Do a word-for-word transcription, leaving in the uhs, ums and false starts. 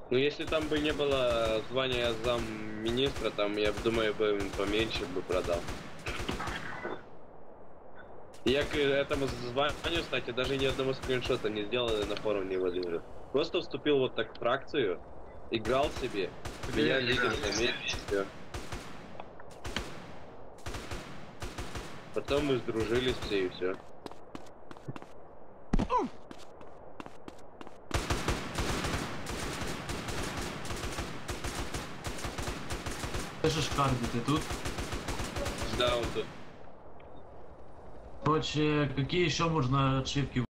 Ну, если там бы не было звания замминистра, там, я думаю, бы поменьше бы продал. Я к этому званию, кстати, даже ни одного скриншота не сделал и на форум не выложил. Просто вступил вот так в фракцию, играл себе, меня лидер заметил, все. Потом мы сдружились все и все. Пишешь Карди, ты тут? Да, он тут. Короче, какие еще можно ошибки